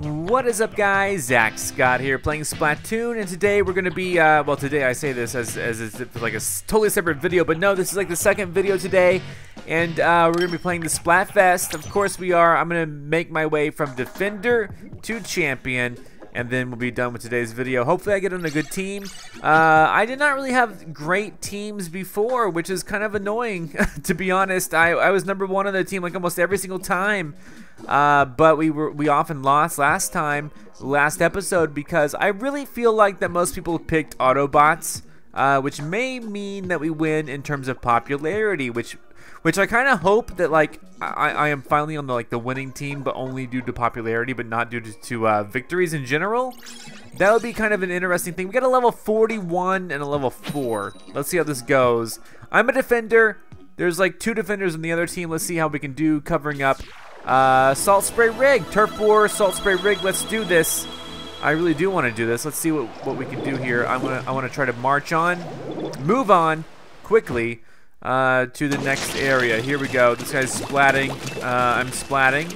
What is up, guys? ZackScott here playing Splatoon, and today we're going to be, well, today I say this as it's like a totally separate video, but no, this is like the second video today, and we're going to be playing the Splatfest. Of course we are. I'm going to make my way from Defender to Champion, and then we'll be done with today's video. Hopefully I get on a good team. I did not really have great teams before, which is kind of annoying, to be honest. I was number one on the team like almost every single time. But we often lost last episode, because I really feel like that most people picked Autobots, which may mean that we win in terms of popularity, which I kind of hope that, like, I am finally on the winning team, but only due to popularity, but not due to victories in general. That would be kind of an interesting thing. We got a level 41 and a level 4. Let's see how this goes. I'm a defender. There's like 2 defenders on the other team. Let's see how we can do covering up. Salt spray rig, turf war, salt spray rig. Let's do this. I really do want to do this. Let's see what we can do here. I want to try to move on quickly to the next area. Here we go. This guy's splatting. I'm splatting.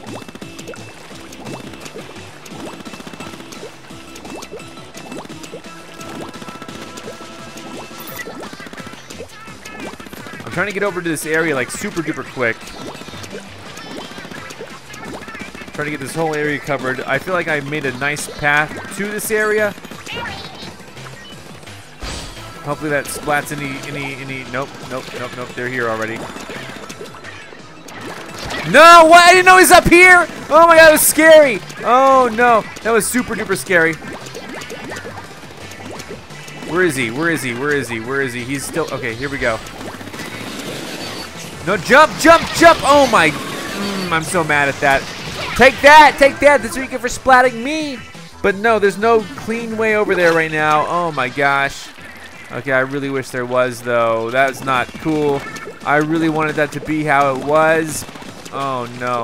I'm trying to get over to this area like super duper quick. Trying to get this whole area covered. I feel like I made a nice path to this area. Hopefully that splats any. Nope. They're here already. No, what? I didn't know he's up here. Oh my god, that was scary. Oh no, that was super duper scary. Where is he? He's still okay. Here we go. No, jump. Oh my, I'm so mad at that. Take that! That's what you get for splatting me! But no, there's no clean way over there right now. Oh my gosh. Okay, I really wish there was, though. That's not cool. I really wanted that to be how it was. Oh no.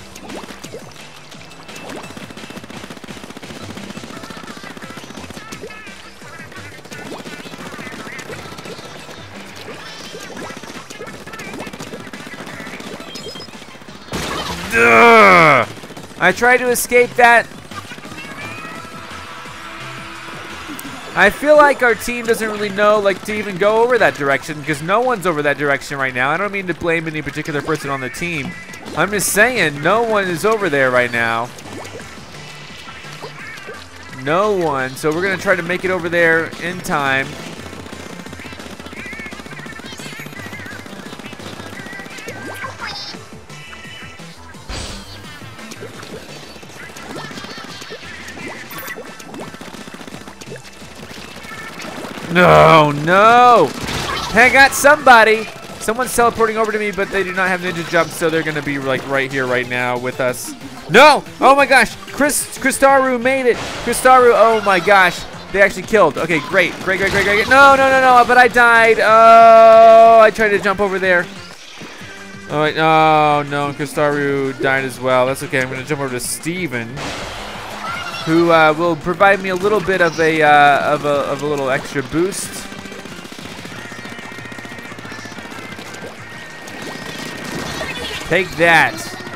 Ugh! I tried to escape that. I feel like our team doesn't really know, like, to even go over that direction, because no one's over that direction right now. I don't mean to blame any particular person on the team. I'm just saying, no one is over there right now. No one. So we're going to try to make it over there in time. No! Hey, I got somebody! Someone's teleporting over to me, but they do not have ninja jumps, so they're gonna be like right here, right now with us. No! Oh my gosh! Kristaru made it! Kristaru, oh my gosh. They actually killed. Okay, great. No, but I died. Oh, I tried to jump over there. Oh, wait, oh no, Kristaru died as well. That's okay, I'm gonna jump over to Steven, who will provide me a little bit of a little extra boost. Take that.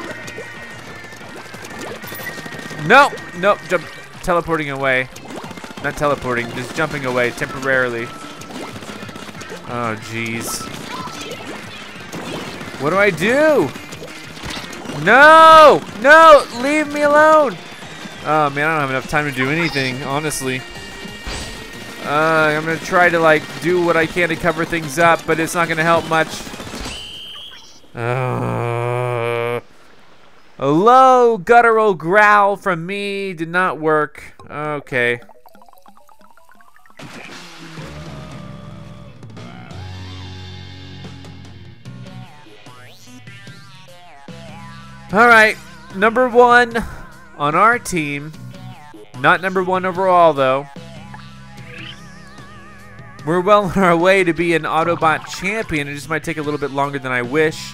No, teleporting away. Not teleporting, just jumping away temporarily. Oh, jeez. What do I do? No, leave me alone. Oh man, I don't have enough time to do anything, honestly. I'm gonna try to like do what I can to cover things up, but it's not gonna help much. A low guttural growl from me did not work. Okay. All right, number 1 on our team. Not number 1 overall, though. We're well on our way to be an Autobot champion. It just might take a little bit longer than I wish.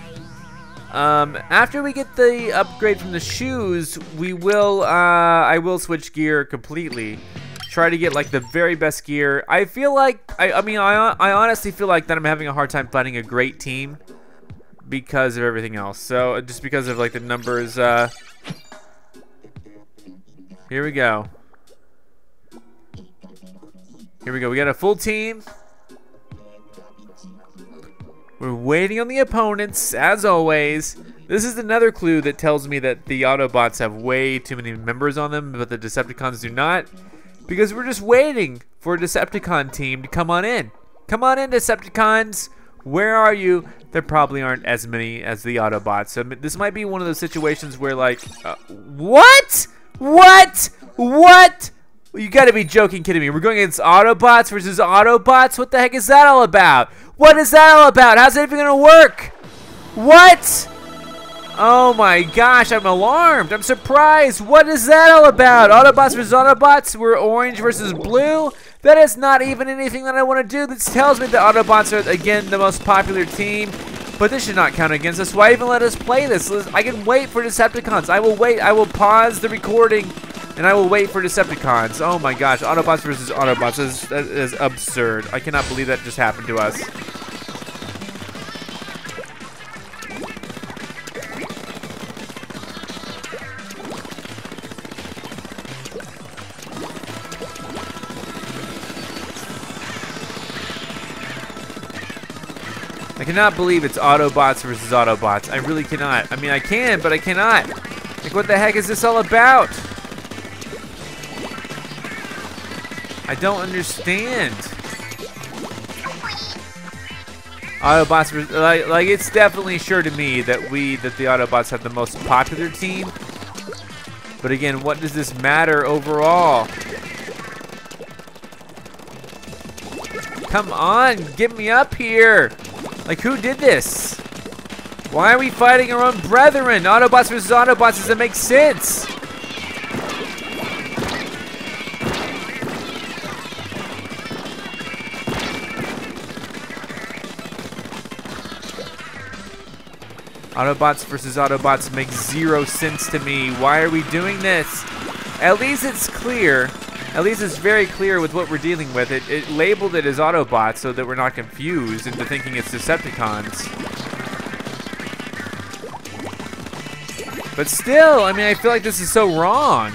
After we get the upgrade from the shoes, we will, I will switch gear completely. Try to get like the very best gear. I feel like, I honestly feel like that I'm having a hard time finding a great team because of everything else. So just because of like the numbers, Here we go. Here we go. We got a full team. We're waiting on the opponents, as always. This is another clue that tells me that the Autobots have way too many members on them, but the Decepticons do not. Because we're just waiting for a Decepticon team to come on in. Come on in, Decepticons. Where are you? There probably aren't as many as the Autobots. So this might be one of those situations where, like, what? What? What? You gotta be joking, kidding me. We're going against Autobots versus Autobots? What the heck is that all about? What is that all about? How's that even gonna work? What? Oh my gosh, I'm alarmed. I'm surprised. What is that all about? Autobots versus Autobots? We're orange versus blue? That is not even anything that I want to do. This tells me the Autobots are, again, the most popular team. But this should not count against us. Why even let us play this? I can wait for Decepticons. I will wait. I will pause the recording, and I will wait for Decepticons. Oh my gosh, Autobots versus Autobots. That is absurd. I cannot believe that just happened to us. I cannot believe it's Autobots versus Autobots. I really cannot. I mean, I can, but I cannot. Like, what the heck is this all about? I don't understand. Autobots versus, like it's definitely sure to me that the Autobots have the most popular team. But again, what does this matter overall? Come on, get me up here. Like, who did this? Why are we fighting our own brethren? Autobots versus Autobots doesn't make sense. Autobots versus Autobots makes zero sense to me. Why are we doing this? At least it's clear. At least it's very clear with what we're dealing with. It labeled it as Autobots so that we're not confused into thinking it's Decepticons. But still, I mean, I feel like this is so wrong.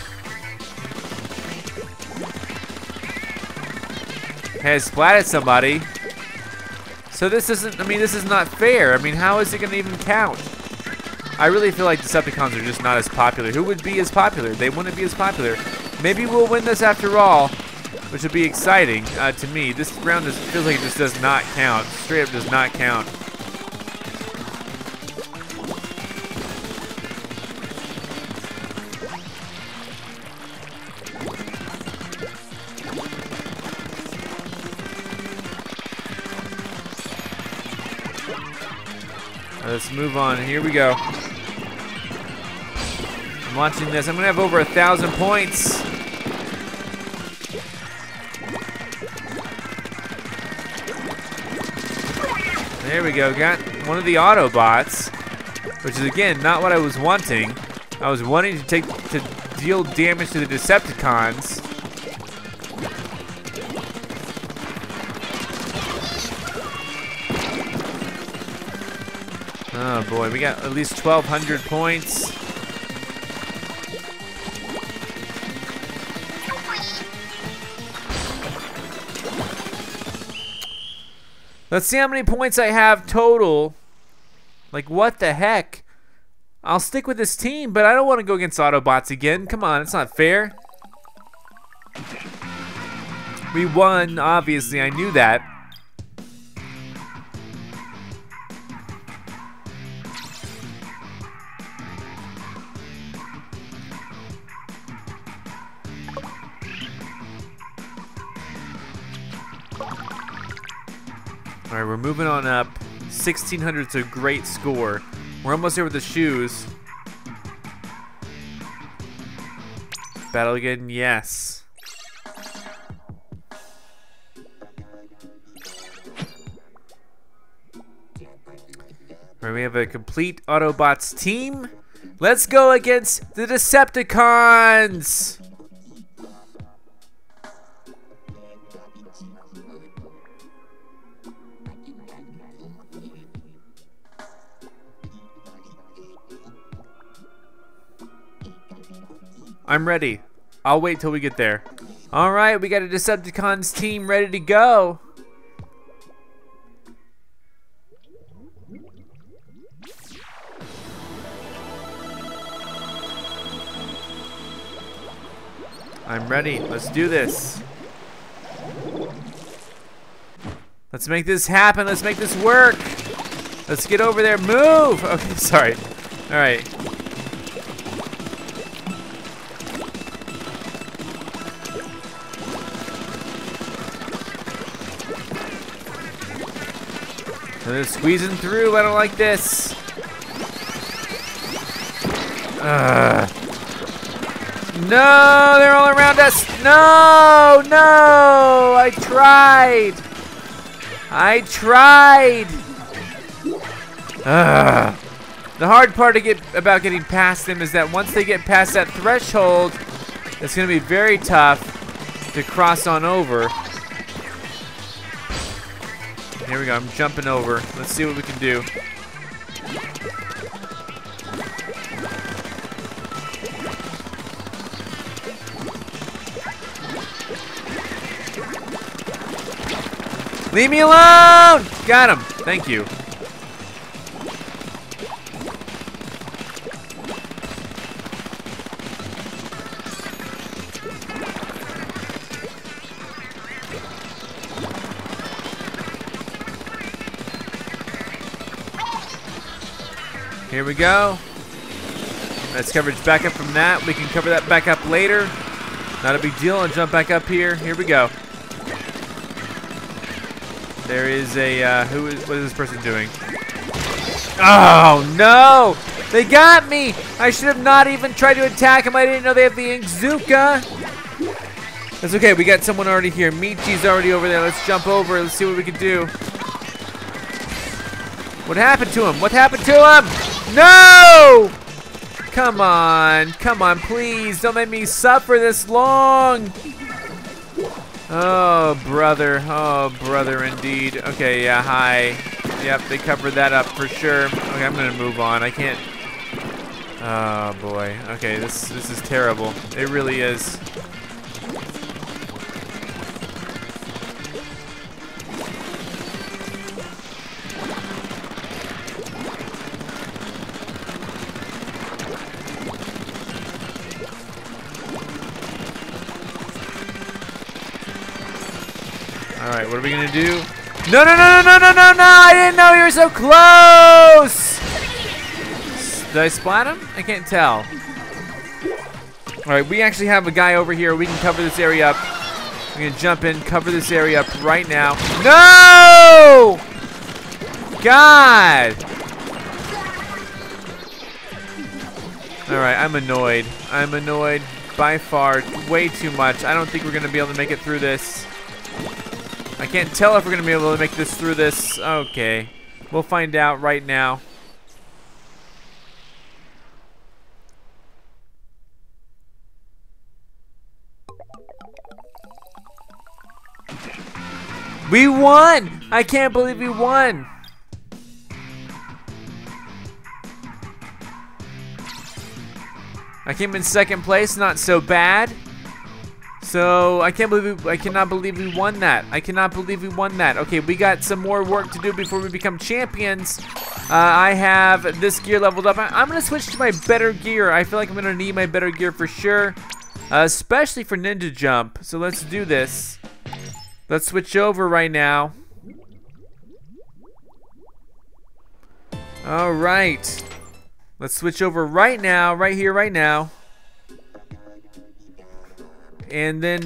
Hey, I splatted somebody. So this isn't, I mean, this is not fair. I mean, how is it gonna even count? I really feel like Decepticons are just not as popular. Who would be as popular? They wouldn't be as popular. Maybe we'll win this after all, which would be exciting to me. This round feels like it just does not count. Straight up does not count. Let's move on. Here we go. I'm watching this. I'm gonna have over 1,000 points. There we go. Got one of the Autobots, which is again not what I was wanting. I was wanting to deal damage to the Decepticons. Oh boy, we got at least 1,200 points. Let's see how many points I have total. Like, what the heck? I'll stick with this team, but I don't want to go against Autobots again. Come on, it's not fair. We won, obviously, I knew that. All right, we're moving on up. 1,600 is a great score. We're almost there with the shoes. Battle again, yes. All right, we have a complete Autobots team. Let's go against the Decepticons. I'm ready. I'll wait till we get there. All right, we got a Decepticons team ready to go. I'm ready. Let's do this. Let's make this happen. Let's make this work. Let's get over there. Move. Okay, sorry. All right. They're squeezing through. I don't like this. No, they're all around us. No, no. I tried. The hard part about getting past them is that once they get past that threshold, it's going to be very tough to cross on over. Here we go. I'm jumping over. Let's see what we can do. Leave me alone! Got him. Thank you. Here we go. That's coverage back up from that. We can cover that back up later. Not a big deal. I'll jump back up here. Here we go. There is a, what is this person doing? Oh, no! They got me! I should have not even tried to attack him. I didn't know they have the Inkzuka. That's okay. We got someone already here. Michi's already over there. Let's jump over. Let's see what we can do. What happened to him? What happened to him? No! Come on. Come on, please. Don't make me suffer this long. Oh, brother. Oh, brother, indeed. Okay, yeah, hi. Yep, they covered that up for sure. Okay, I'm gonna move on. I can't. Oh, boy. Okay, this is terrible. It really is. Alright, what are we gonna do? No, no, no, no, no, no, no, no! I didn't know you were so close! Did I splat him? I can't tell. Alright, we actually have a guy over here. We can cover this area up. We're gonna jump in, cover this area up right now. No! God! Alright, I'm annoyed. I'm annoyed by far. Way too much. I don't think we're gonna be able to make it through this. I can't tell if we're gonna be able to make this through this. Okay, we'll find out right now. We won! I can't believe we won! I came in second place, not so bad. So I cannot believe we won that. I cannot believe we won that. Okay, we got some more work to do before we become champions. I have this gear leveled up. I'm gonna switch to my better gear. I feel like I'm gonna need my better gear for sure, especially for ninja jump. So let's do this. Let's switch over right now. All right. Let's switch over right now, right here, right now. And then,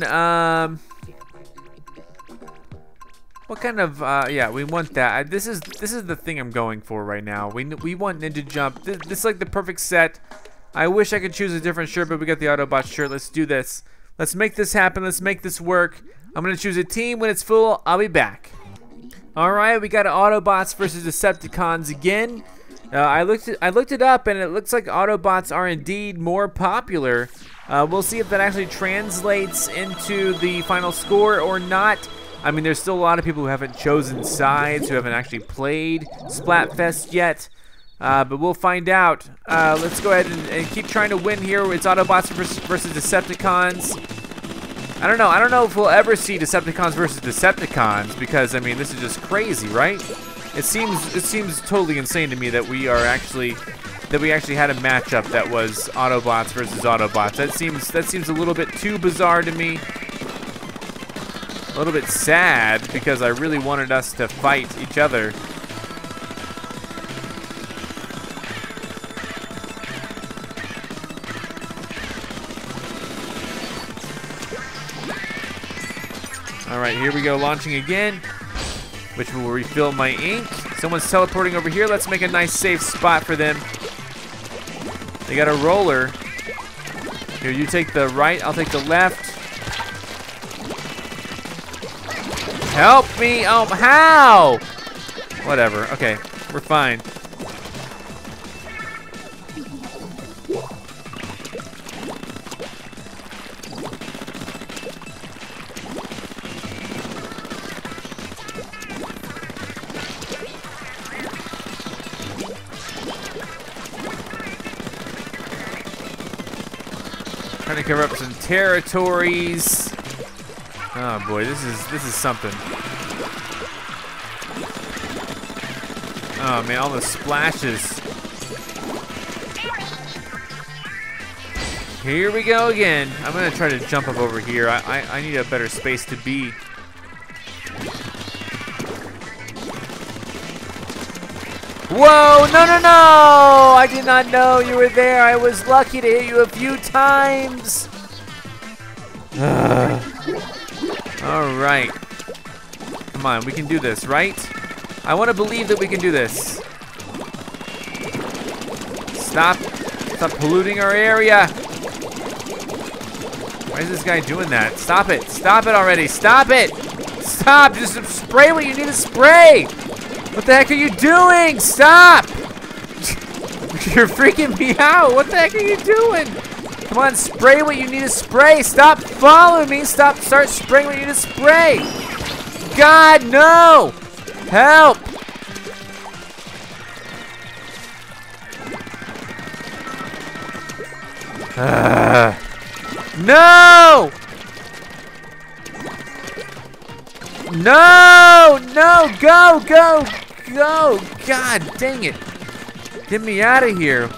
what kind of, yeah, we want that. This is the thing I'm going for right now. We want ninja jump. This is like the perfect set. I wish I could choose a different shirt, but we got the Autobots shirt. Let's do this. Let's make this happen. Let's make this work. I'm gonna choose a team. When it's full, I'll be back. All right, we got Autobots versus Decepticons again. I looked it up, and it looks like Autobots are indeed more popular. We'll see if that actually translates into the final score or not. I mean, there's still a lot of people who haven't chosen sides, who haven't actually played Splatfest yet. but we'll find out. Let's go ahead and keep trying to win here. It's Autobots versus Decepticons. I don't know if we'll ever see Decepticons versus Decepticons, because I mean, this is just crazy, right? It seems totally insane to me that we actually had a matchup that was Autobots versus Autobots. That seems a little bit too bizarre to me. A little bit sad, because I really wanted us to fight each other. All right, here we go, launching again, which will refill my ink. Someone's teleporting over here. Let's make a nice safe spot for them. They got a roller. Here, you take the right, I'll take the left. Help me! Oh, how? Whatever, okay, we're fine. Trying to cover up some territories. Oh boy, this is something. Oh man, all the splashes. Here we go again. I'm gonna try to jump up over here. I need a better space to be. Whoa, no, no, no! I did not know you were there. I was lucky to hit you a few times. All right. Come on, we can do this, right? I want to believe that we can do this. Stop polluting our area. Why is this guy doing that? Stop it. Stop it already. Stop it. Stop. Just spray what you need to spray. What the heck are you doing? Stop! You're freaking me out. What the heck are you doing? Come on, spray what you need to spray. Stop following me. Start spraying what you need to spray. God, no! Help! No! No! No! Go! Go! Go! God dang it! Get me out of here!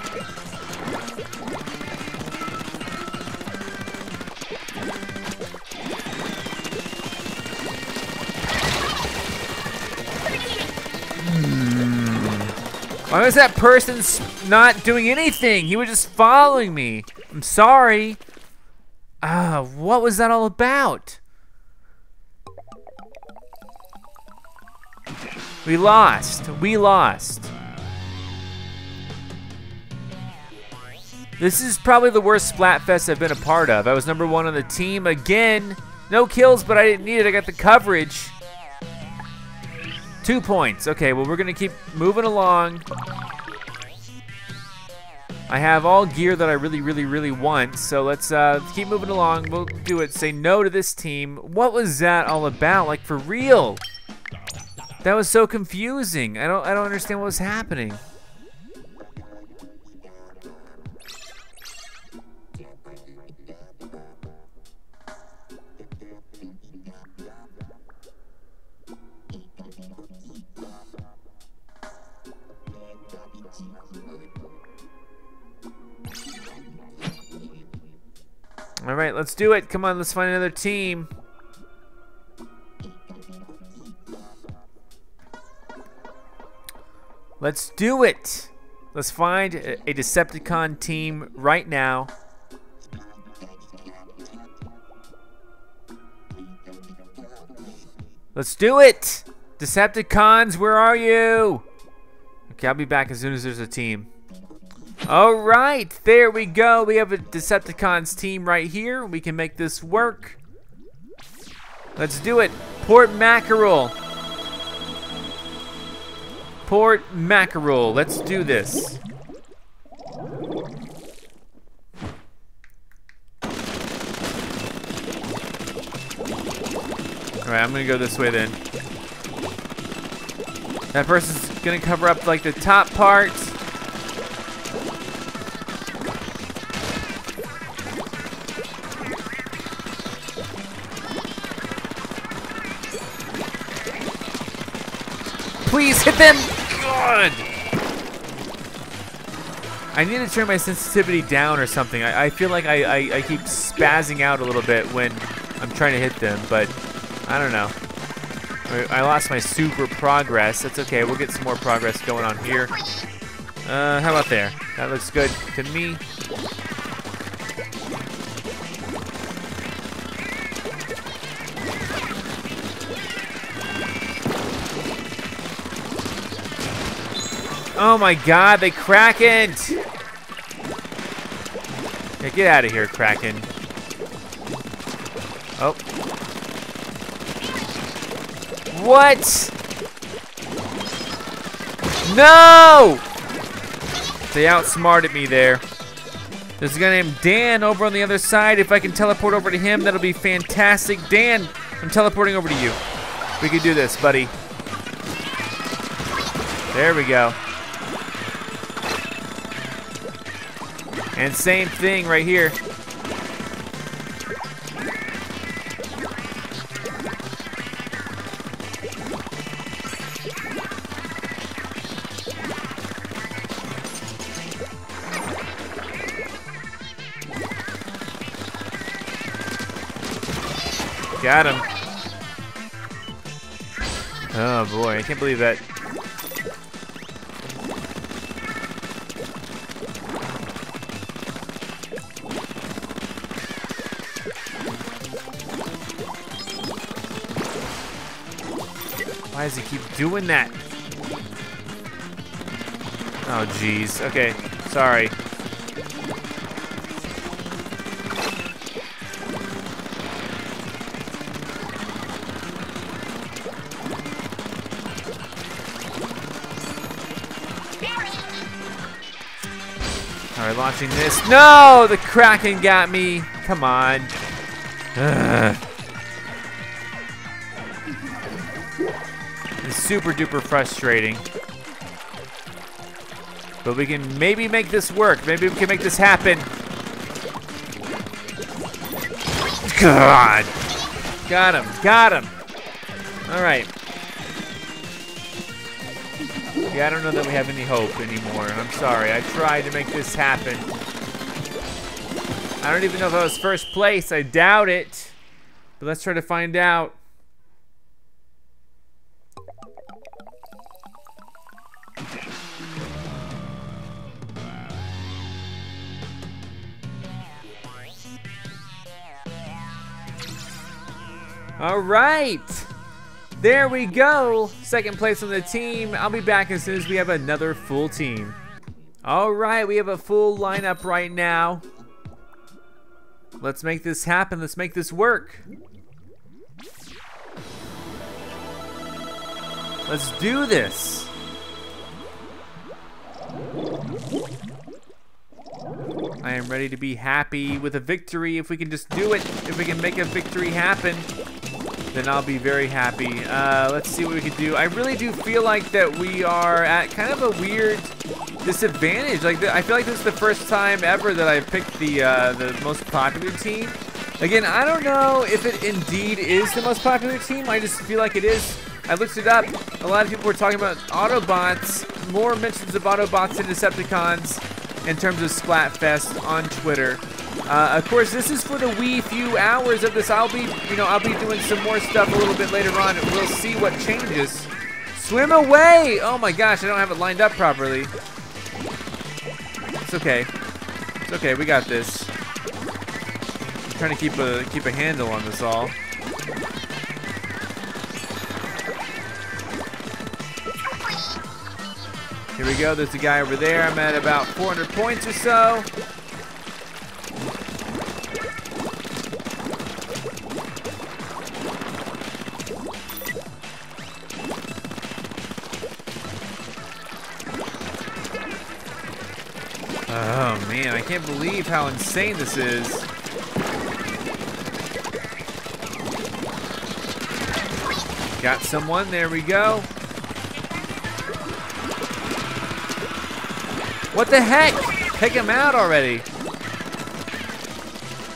Why was that person not doing anything? He was just following me. I'm sorry. What was that all about? We lost. We lost. This is probably the worst Splatfest I've been a part of. I was #1 on the team again. No kills, but I didn't need it. I got the coverage. 2 points. Okay, well, we're going to keep moving along. I have all gear that I really want, so let's keep moving along. We'll do it. Say no to this team. What was that all about? Like, for real? That was so confusing. I don't understand what was happening. All right, let's do it. Come on, let's find another team. Let's do it. Let's find a Decepticon team right now. Let's do it. Decepticons, where are you? Okay, I'll be back as soon as there's a team. All right, there we go. We have a Decepticons team right here. We can make this work. Let's do it. Port Mackerel. Port Mackerel. Let's do this. All right, I'm gonna go this way then. That person's gonna cover up like the top part. please hit them. God. I need to turn my sensitivity down or something. I feel like I keep spazzing out a little bit when I'm trying to hit them, but I don't know. I lost my super progress. That's okay. We'll get some more progress going on here. How about there? That looks good to me. Oh my God, they Krakened! Yeah, get out of here, Kraken. Oh. What? No! They outsmarted me there. There's a guy named Dan over on the other side. If I can teleport over to him, that'll be fantastic. Dan, I'm teleporting over to you. We can do this, buddy. There we go. And same thing right here. Got him. Oh boy, I can't believe that. Why does he keep doing that? Oh jeez. Okay, sorry. Alright, launching this. No! The Kraken got me. Come on. Ugh. It's super duper frustrating. But we can maybe make this work. Maybe we can make this happen. God. Got him. Got him. Alright. Yeah, I don't know that we have any hope anymore. I'm sorry. I tried to make this happen. I don't even know if I was first place. I doubt it. But let's try to find out. All right. There we go. Second place on the team. I'll be back as soon as we have another full team. All right, we have a full lineup right now. Let's make this happen. Let's make this work. Let's do this. I am ready to be happy with a victory. If we can just do it, if we can make a victory happen, then I'll be very happy. Let's see what we can do. I really do feel like that we are at kind of a weird disadvantage. Like I feel like this is the first time ever that I've picked the most popular team. Again, I don't know if it indeed is the most popular team. I just feel like it is. I looked it up. A lot of people were talking about Autobots, more mentions of Autobots and Decepticons in terms of Splatfest on Twitter. Of course, this is for the wee few hours of this. I'll be doing some more stuff a little bit later on, and we'll see what changes. Swim away! Oh my gosh, I don't have it lined up properly. It's okay. It's okay. We got this. I'm trying to keep a handle on this all. Here we go. There's a guy over there. I'm at about 400 points or so. Oh man, I can't believe how insane this is. Got someone, there we go. What the heck? Take him out already.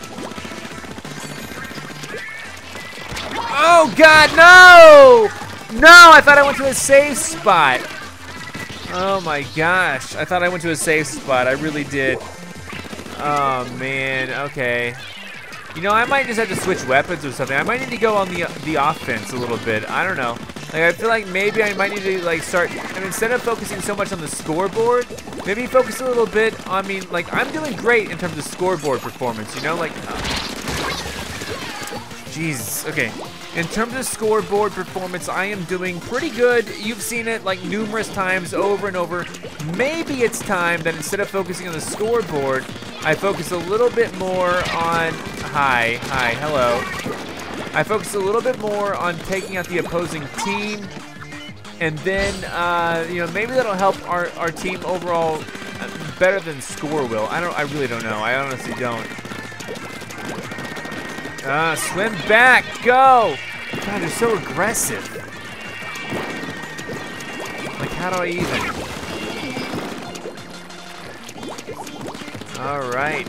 Oh God, no! No, I thought I went to a safe spot. Oh my gosh, I thought I went to a safe spot. I really did. Oh man, okay. You know, I might just have to switch weapons or something. I might need to go on the offense a little bit. I don't know. Like, I feel like maybe I might need to like start, and instead of focusing so much on the scoreboard, maybe focus a little bit on, I mean, like, I'm doing great in terms of scoreboard performance, you know, like, Jesus, okay. In terms of scoreboard performance, I am doing pretty good. You've seen it like numerous times over and over. Maybe it's time that instead of focusing on the scoreboard, I focus a little bit more on, hi, hello. I focus a little bit more on taking out the opposing team, and then, you know, maybe that'll help our team overall better than score will. I really don't know. I honestly don't. Swim back, go! God, they're so aggressive. Like, how do I even? All right.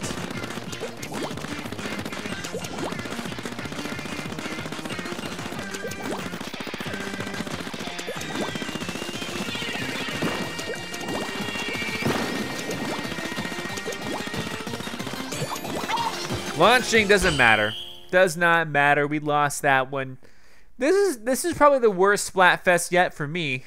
Launching doesn't matter. Does not matter. We lost that one. This is probably the worst Splatfest yet for me.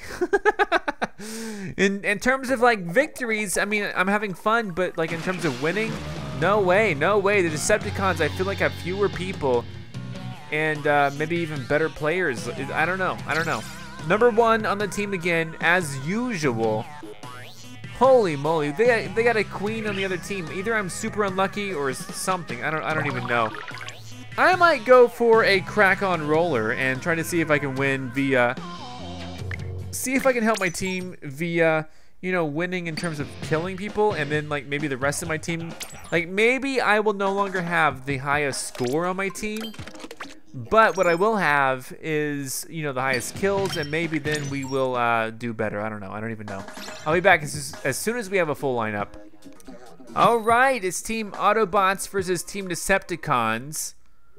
in terms of like victories, I mean, I'm having fun, but like in terms of winning, no way, no way. The Decepticons, I feel like, have fewer people and maybe even better players. I don't know. Number one on the team again, as usual. Holy moly, they got a queen on the other team. Either I'm super unlucky or something. I don't even know. I might go for a crack-on roller and try to see if I can win via, see if I can help my team via, you know, winning in terms of killing people, and then like maybe the rest of my team, like maybe I will no longer have the highest score on my team, but what I will have is, you know, the highest kills, and maybe then we will do better. I don't know. I don't even know. I'll be back as soon as we have a full lineup. All right, it's Team Autobots versus Team Decepticons.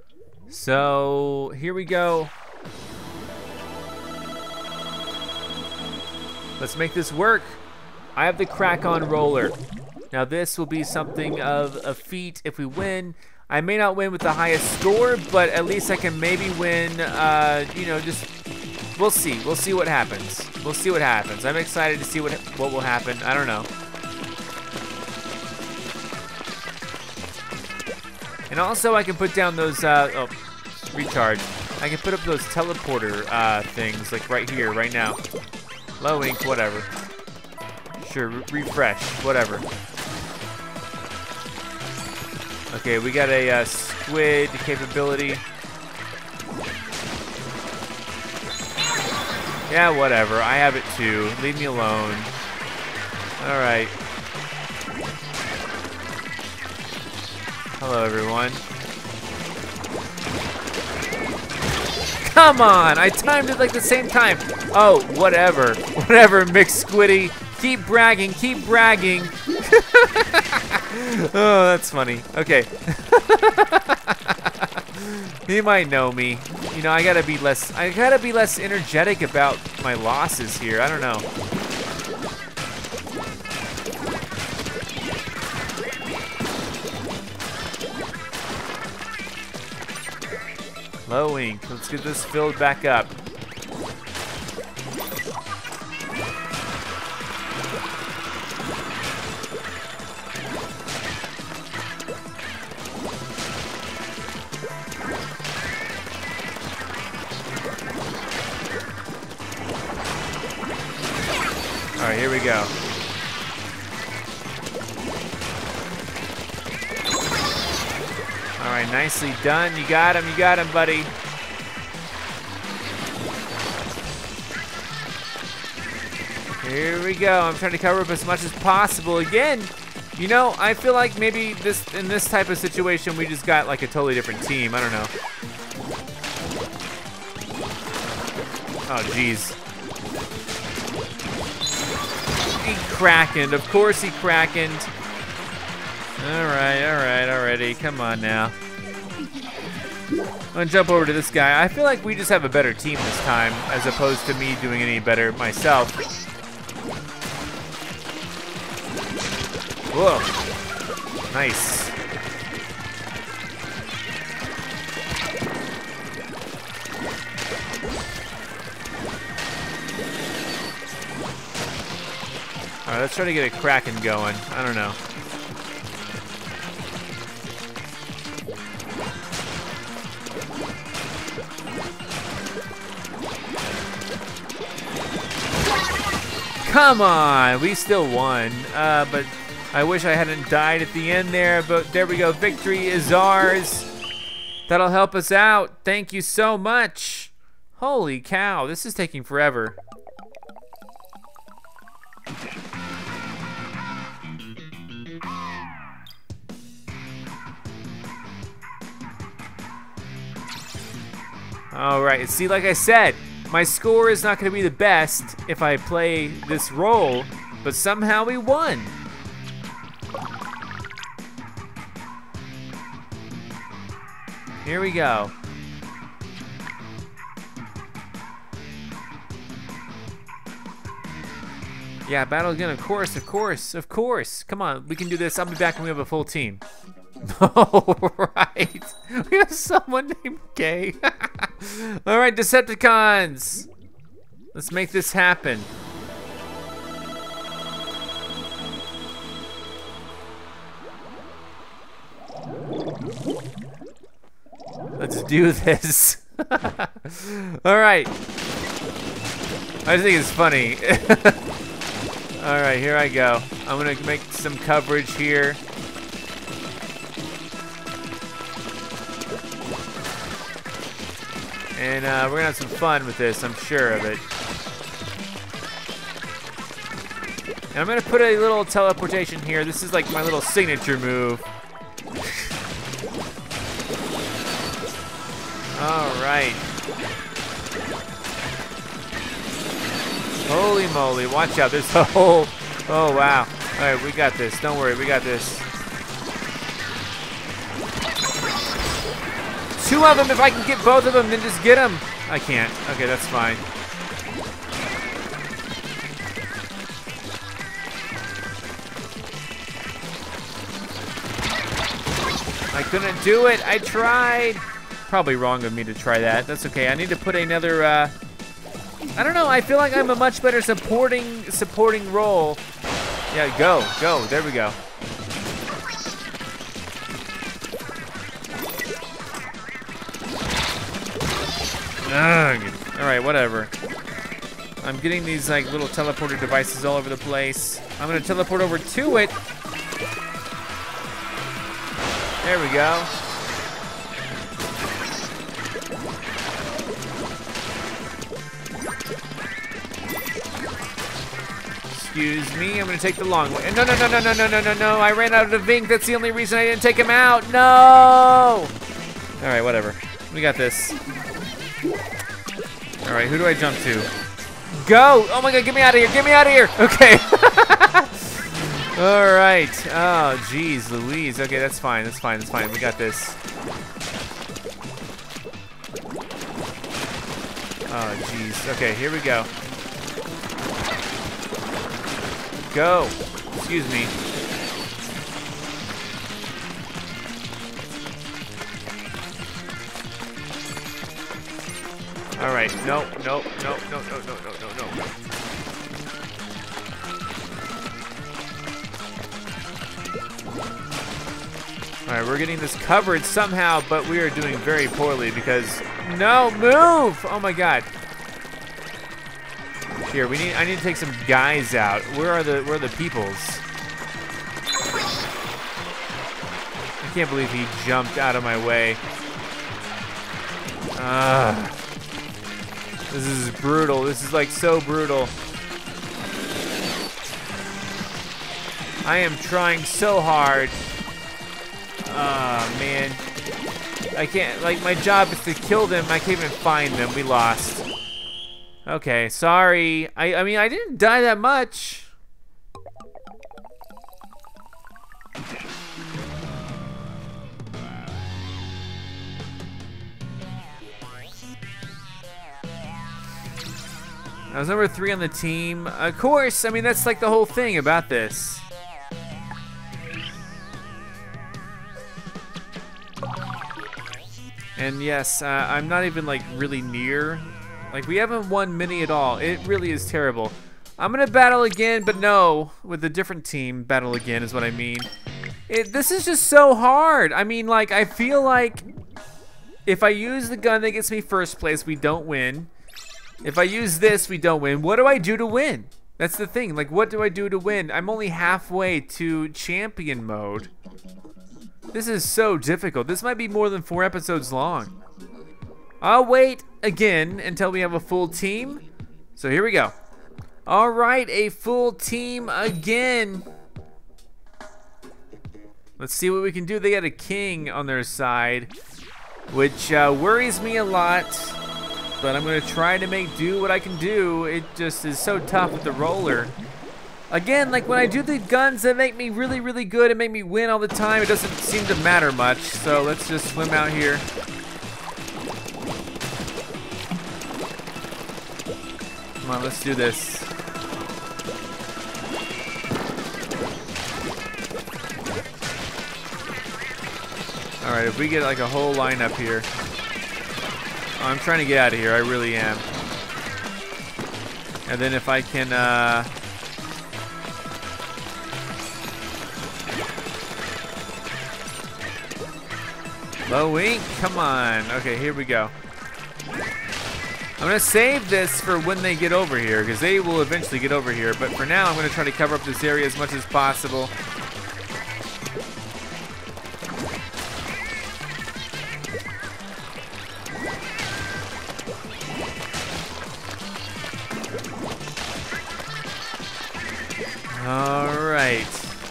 So here we go. Let's make this work. I have the crack-on roller. Now this will be something of a feat if we win. I may not win with the highest score, but at least I can maybe win, you know, just, we'll see. We'll see what happens. We'll see what happens. I'm excited to see what will happen. I don't know. And also I can put down those, oh, recharge. I can put up those teleporter things, like right here, right now. Low ink, whatever. Sure, refresh, whatever. Okay, we got a squid capability. Yeah, whatever. I have it too. Leave me alone. All right. Hello, everyone. Come on! I timed it like the same time. Oh, whatever. Whatever, mixed squiddy. Keep bragging, keep bragging. Oh, that's funny. Okay. He might know me. You know, I gotta be less energetic about my losses here. I don't know. Low ink. Let's get this filled back up. All right, here we go. All right, nicely done. You got him, buddy. Here we go. I'm trying to cover up as much as possible. Again, you know, I feel like maybe in this type of situation, we just got like a totally different team. I don't know. Oh, jeez. He crackened. Of course he crackened. All right, already. Come on now. I'm gonna jump over to this guy. I feel like we just have a better team this time, as opposed to me doing any better myself. Whoa. Nice. Alright, let's try to get a Kraken going. I don't know. Come on! We still won. But I wish I hadn't died at the end there, but there we go. Victory is ours. That'll help us out. Thank you so much. Holy cow, this is taking forever. All right, see, like I said, my score is not gonna be the best if I play this role, but somehow we won. Here we go. Yeah, battle again, of course, of course, of course. Come on, we can do this. I'll be back when we have a full team. All right, we have someone named Gay. All right, Decepticons, let's make this happen. Let's do this. All right, I just think it's funny. All right, here I go. I'm gonna make some coverage here. And we're gonna have some fun with this, I'm sure of it. And I'm gonna put a little teleportation here. This is like my little signature move. All right. Holy moly, watch out, there's a whole, oh wow. All right, we got this, don't worry, we got this. Two of them, if I can get both of them, then just get them. I can't, okay, that's fine. I couldn't do it, I tried. Probably wrong of me to try that, that's okay. I need to put another, I don't know, I feel like I'm a much better supporting role. Yeah, go, there we go. Ugh. All right, whatever. I'm getting these like little teleporter devices all over the place. I'm gonna teleport over to it. There we go. Excuse me, I'm gonna take the long way. No, I ran out of ink. That's the only reason I didn't take him out. No! All right, whatever. We got this. All right, who do I jump to? Go! Oh my God, get me out of here, get me out of here! Okay. All right, oh geez, Louise. Okay, that's fine, we got this. Oh geez, okay, here we go. Go, excuse me. All right, no. All right, we're getting this covered somehow, but we are doing very poorly because, no, move! Oh my God. Here, I need to take some guys out. Where are the peoples? I can't believe he jumped out of my way. This is brutal. This is like so brutal. I am trying so hard. Oh man. I can't, like, my job is to kill them. I can't even find them. We lost. Okay, sorry. I mean, I didn't die that much. I was number 3 on the team. Of course, I mean, that's like the whole thing about this. And yes, I'm not even like really near. Like, we haven't won many at all. It really is terrible. I'm gonna battle again, but no, with a different team. Battle again is what I mean. This is just so hard. I mean, like, I feel like if I use the gun that gets me first place, we don't win. If I use this, we don't win. What do I do to win? That's the thing. Like, what do I do to win? I'm only halfway to champion mode. This is so difficult. This might be more than 4 episodes long. I'll wait again until we have a full team. So here we go. All right, a full team again. Let's see what we can do. They got a king on their side, which worries me a lot. But I'm gonna try to make do what I can do. It just is so tough with the roller. Again, like when I do the guns that make me really, really good and make me win all the time, it doesn't seem to matter much. So let's just swim out here. Come on, let's do this. All right, if we get like a whole lineup here. Oh, I'm trying to get out of here, I really am. And then if I can, low ink, come on. Okay, here we go. I'm gonna save this for when they get over here, because they will eventually get over here. But for now, I'm gonna try to cover up this area as much as possible. All right.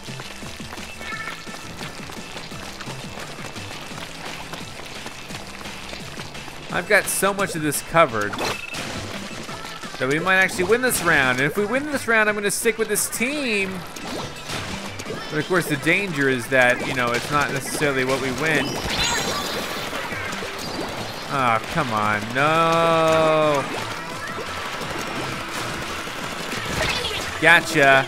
I've got so much of this covered that we might actually win this round. And if we win this round, I'm going to stick with this team. But of course, the danger is that, you know, it's not necessarily what we win. Oh, come on. No. Gotcha.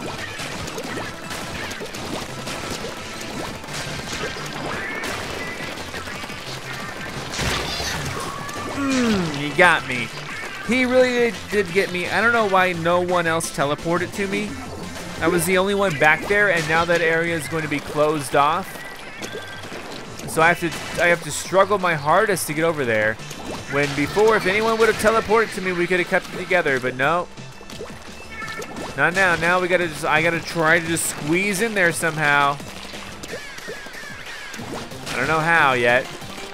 He got me. He really did get me. I don't know why no one else teleported to me. I was the only one back there, and now that area is going to be closed off. So I have to struggle my hardest to get over there. When before, if anyone would have teleported to me, we could have kept it together, but no. Not now. Now we gotta I gotta try to just squeeze in there somehow. I don't know how yet.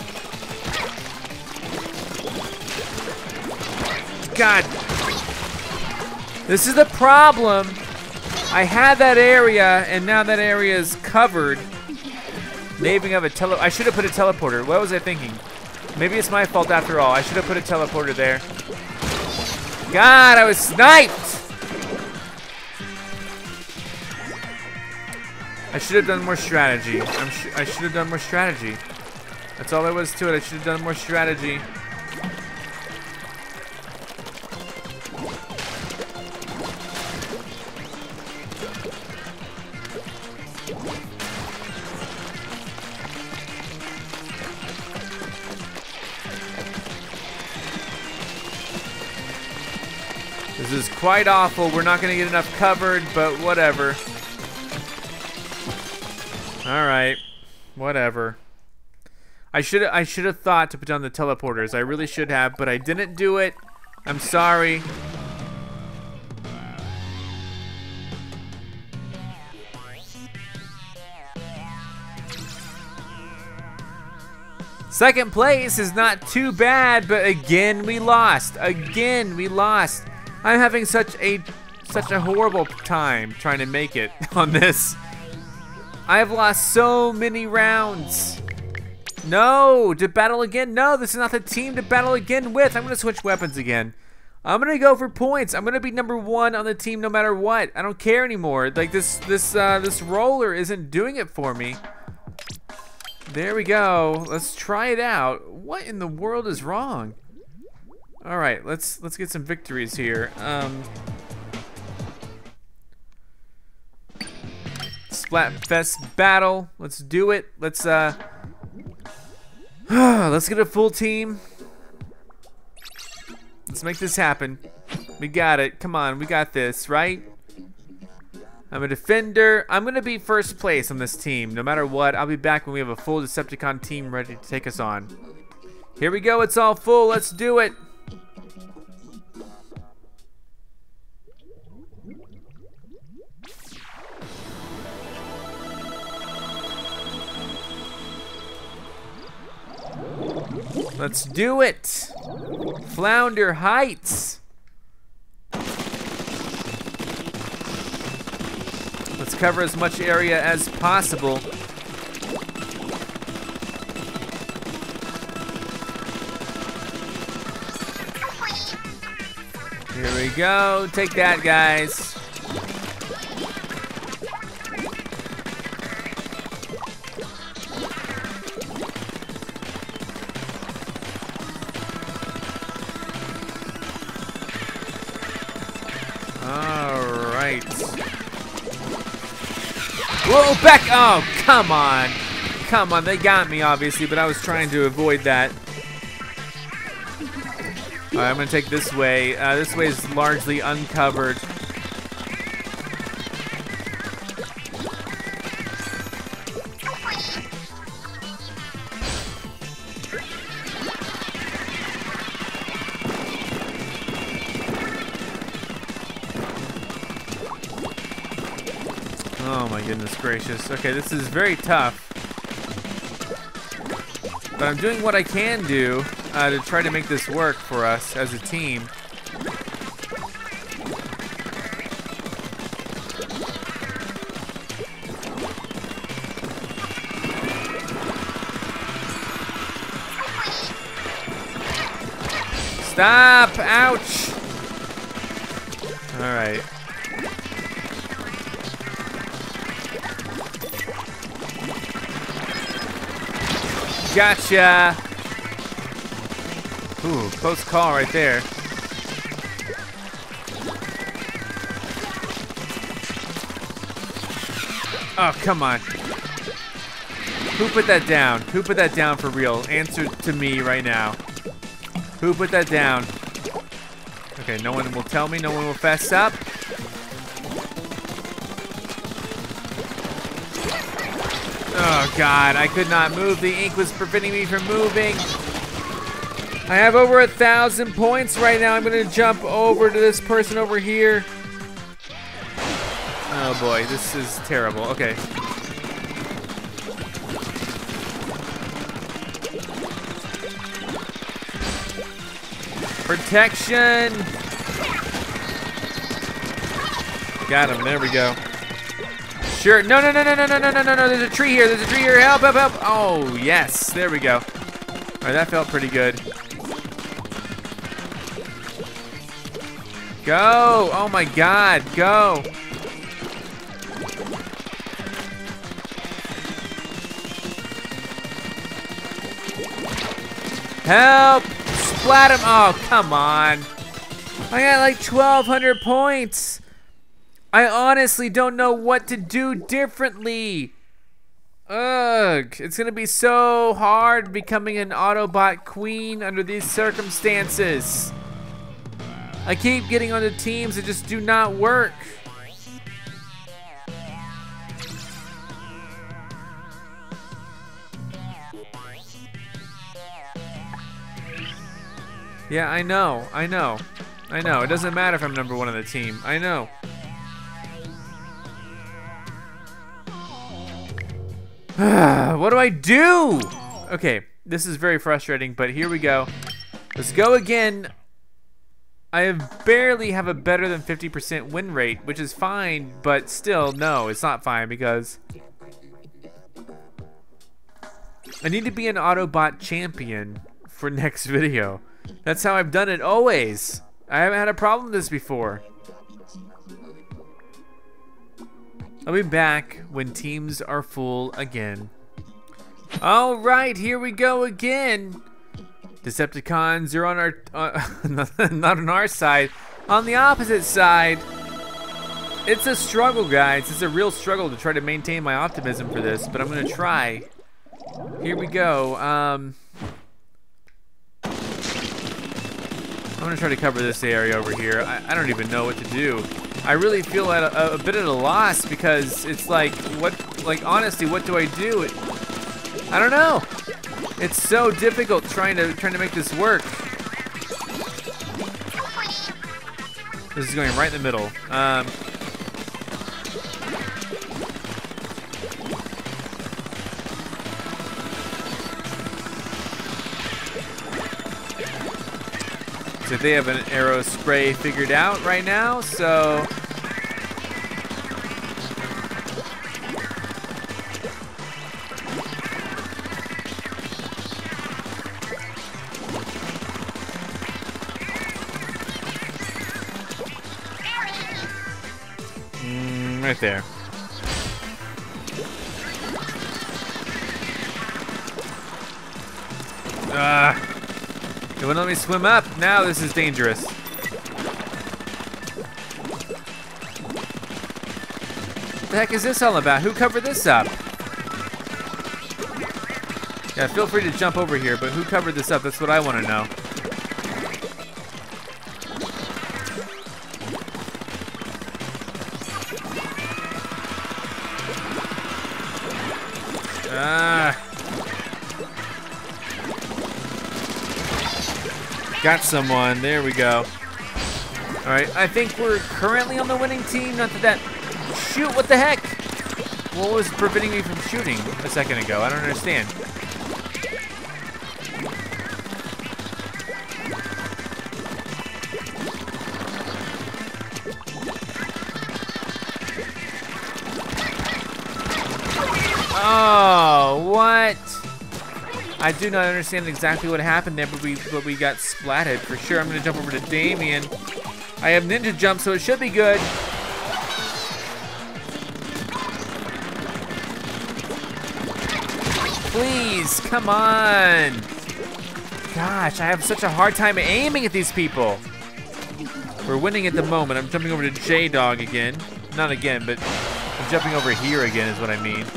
God, this is the problem. I had that area, and now that area is covered. Maybe of a I should have put a teleporter. What was I thinking? Maybe it's my fault after all. I should have put a teleporter there. God, I was sniped. I should have done more strategy. I should have done more strategy. That's all there was to it. I should have done more strategy. This is quite awful. We're not going to get enough covered, but whatever. All right, whatever. I should have thought to put down the teleporters. I really should have, but I didn't do it. I'm sorry. Second place is not too bad, but again we lost. Again we lost. I'm having such a horrible time trying to make it on this. I have lost so many rounds. No, to battle again? No, this is not the team to battle again with. I'm gonna switch weapons again. I'm gonna go for points. I'm gonna be number 1 on the team no matter what. I don't care anymore. Like this roller isn't doing it for me. There we go. Let's try it out. What in the world is wrong? All right, let's get some victories here. Splatfest battle. Let's do it. Let's get a full team. Let's make this happen. We got it. Come on, we got this, right? I'm a defender. I'm gonna be first place on this team. No matter what, I'll be back when we have a full Decepticon team ready to take us on. Here we go, it's all full. Let's do it. Let's do it. Flounder Heights. Let's cover as much area as possible. Here we go. Take that, guys. Alright. Whoa, back! Oh, come on. Come on, they got me, obviously, but I was trying to avoid that. Alright, I'm gonna take this way. This way is largely uncovered. Oh my goodness gracious. Okay, this is very tough. But I'm doing what I can do to try to make this work for us as a team. Stop! Ouch! Alright. Gotcha! Ooh, close call right there. Oh, come on. Who put that down? Who put that down for real? Answer to me right now. Who put that down? Okay, no one will tell me. No one will fess up. Oh God, I could not move. The ink was preventing me from moving. I have over 1,000 points right now. I'm gonna jump over to this person over here. Oh boy, this is terrible. Okay. Protection. Got him, there we go. Sure. No, no, no, no, no, no, no, no, no, no. There's a tree here. There's a tree here. Help, help, help. Oh, yes. There we go. All right, that felt pretty good. Go. Oh, my God. Go. Help. Splat him. Oh, come on. I got like 1,200 points. I honestly don't know what to do differently. Ugh, it's gonna be so hard becoming an Autobot queen under these circumstances. I keep getting on the teams that just do not work. Yeah, I know, I know. I know, it doesn't matter if I'm number one on the team. I know. What do I do? Okay, this is very frustrating, but here we go. Let's go again. I barely have a better than 50% win rate, which is fine, but still, no, it's not fine because I need to be an Autobot champion for next video. That's how I've done it always. I haven't had a problem with this before. I'll be back when teams are full again. All right, here we go again. Decepticons are on our, not on our side, on the opposite side. It's a struggle, guys. It's a real struggle to try to maintain my optimism for this, but I'm gonna try. Here we go. I'm gonna try to cover this area over here. I don't even know what to do. I really feel at a bit at a loss because it's like, honestly, what do I do? I don't know. It's so difficult trying to make this work. This is going right in the middle. So they have an arrow spray figured out right now, so right there. It wouldn't let me swim up. Now this is dangerous. What the heck is this all about? Who covered this up? Yeah, feel free to jump over here, but who covered this up? That's what I want to know. Got someone. There we go. All right, I think we're currently on the winning team. Not that shoot, what the heck? What was preventing me from shooting a second ago? I don't understand. Oh, what? I do not understand exactly what happened there, but we got splatted for sure. I'm gonna jump over to Damien. I have ninja jump, so it should be good. Please, come on. Gosh, I have such a hard time aiming at these people. We're winning at the moment. I'm jumping over to J-Dog again. Not again, but I'm jumping over here again is what I mean.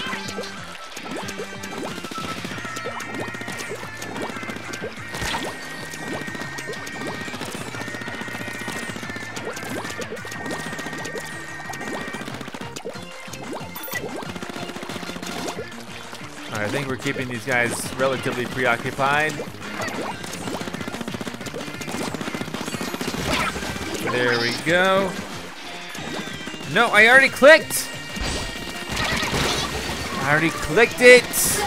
I think we're keeping these guys relatively preoccupied. There we go. No, I already clicked. I already clicked it.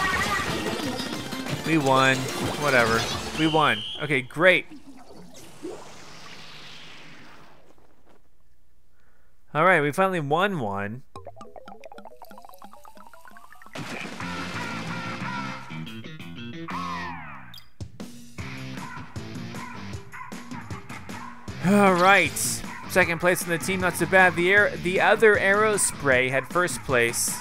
We won. Whatever. We won. Okay, great. All right, we finally won one. All right, second place in the team, not so bad. The other arrow spray had first place.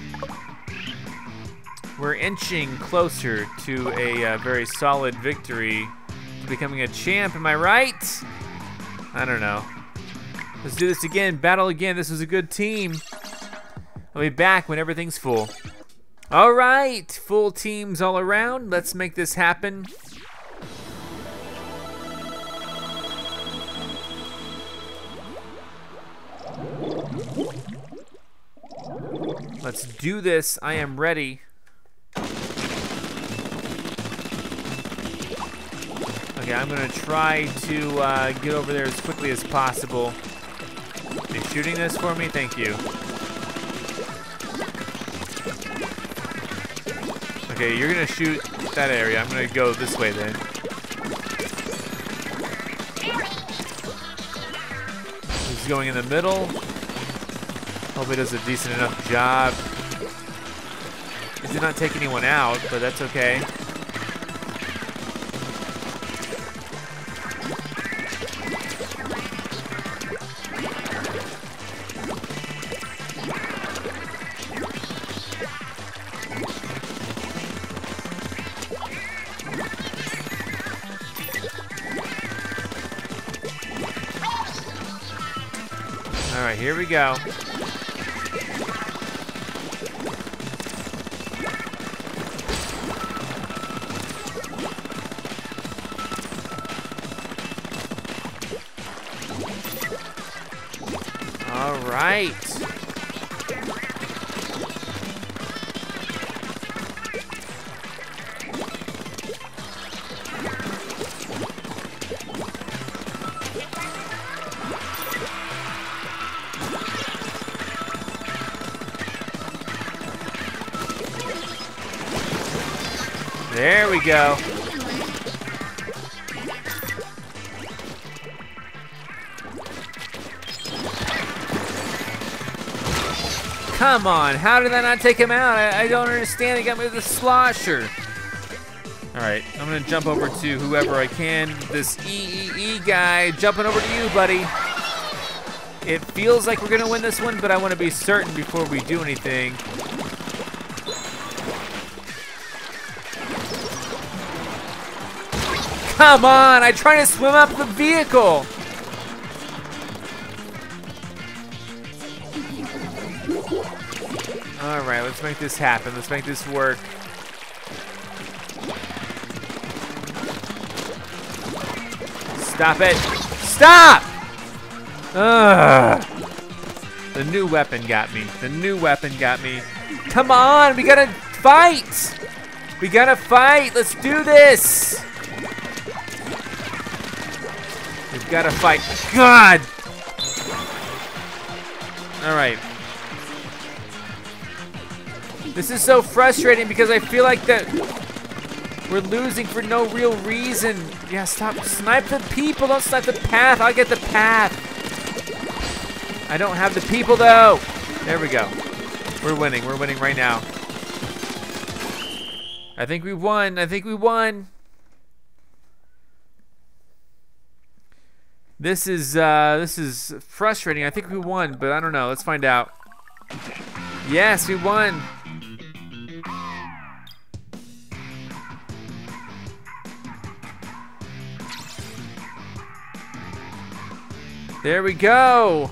We're inching closer to a very solid victory, to becoming a champ. Am I right? I don't know. Let's do this again, battle again. This was a good team. I'll be back when everything's full. All right, full teams all around. Let's make this happen. Let's do this. I am ready. Okay, I'm gonna try to get over there as quickly as possible. Are you shooting this for me? Thank you. Okay, you're gonna shoot that area. I'm gonna go this way then. He's going in the middle. Hope he does a decent enough job. He did not take anyone out, but that's okay. All right, here we go. All right. There we go. Come on, how did that not take him out? I don't understand. He got me with a slosher. All right, I'm gonna jump over to whoever I can. This EEE guy, jumping over to you, buddy. It feels like we're gonna win this one, but I wanna be certain before we do anything. Come on, I try to swim up the vehicle. All right, let's make this happen. Let's make this work. Stop it. Stop! Ugh. The new weapon got me. The new weapon got me. Come on, we gotta fight. We gotta fight. Let's do this. We've gotta fight. God! All right. This is so frustrating because I feel like that we're losing for no real reason. Yeah, stop. Snipe the people. Don't snipe the path. I'll get the path. I don't have the people, though. There we go. We're winning. We're winning right now. I think we won. I think we won. This is frustrating. I think we won, but I don't know. Let's find out. Yes, we won. There we go.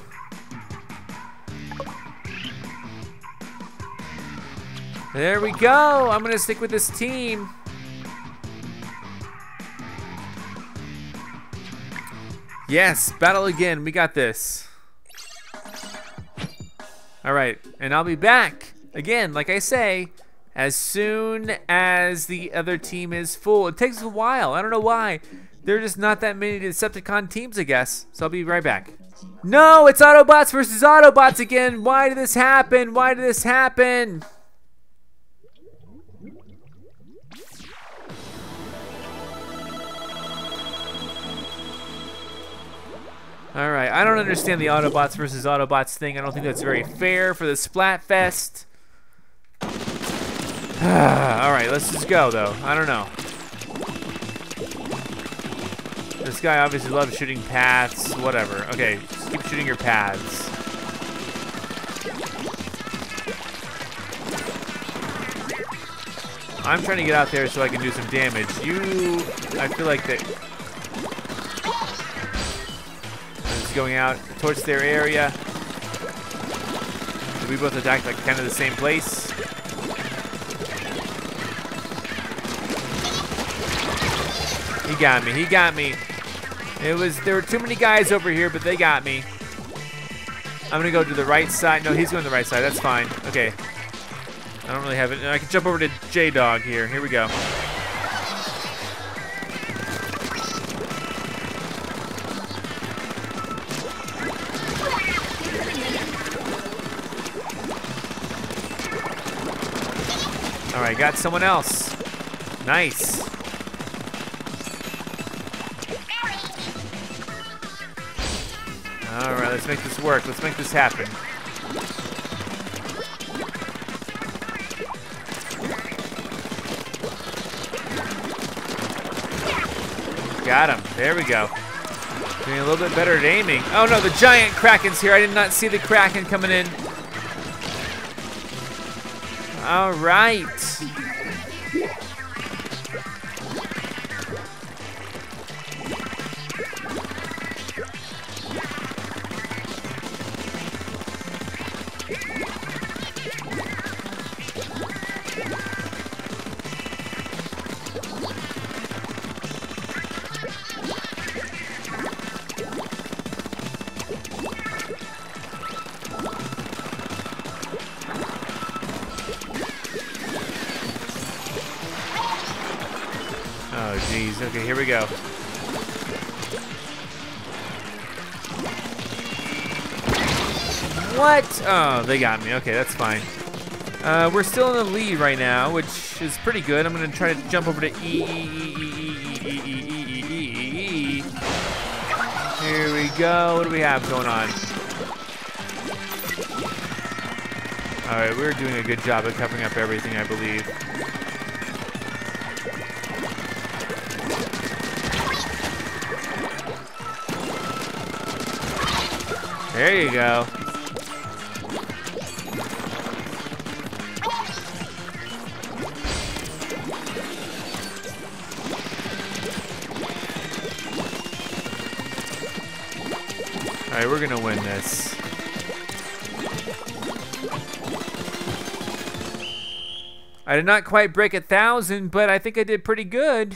There we go. I'm gonna stick with this team. Yes, battle again. We got this. All right, and I'll be back again, like I say, as soon as the other team is full. It takes a while. I don't know why. There are just not that many Decepticon teams, I guess. So I'll be right back. No, it's Autobots versus Autobots again. Why did this happen? Why did this happen? All right, I don't understand the Autobots versus Autobots thing. I don't think that's very fair for the Splatfest. All right, let's just go, though. I don't know. This guy obviously loves shooting paths, whatever. Okay, just keep shooting your paths. I'm trying to get out there so I can do some damage. I feel like that. I'm just going out towards their area. So we both attacked like kind of the same place. He got me, he got me. There were too many guys over here, but they got me. I'm gonna go to the right side. No, he's going to the right side, that's fine. Okay. I don't really have it. I can jump over to J-Dog here. Here we go. All right, got someone else. Nice. All right, let's make this work. Let's make this happen. Got him. There we go. Doing a little bit better at aiming. Oh no, the giant Kraken's here. I did not see the Kraken coming in. All right. Oh, geez. Okay, here we go. What? Oh, they got me. Okay, that's fine. We're still in the lead right now, which is pretty good. I'm gonna try to jump over to E. Here we go. What do we have going on? All right, we're doing a good job of covering up everything, I believe. There you go. All right, we're gonna win this. I did not quite break 1,000, but I think I did pretty good.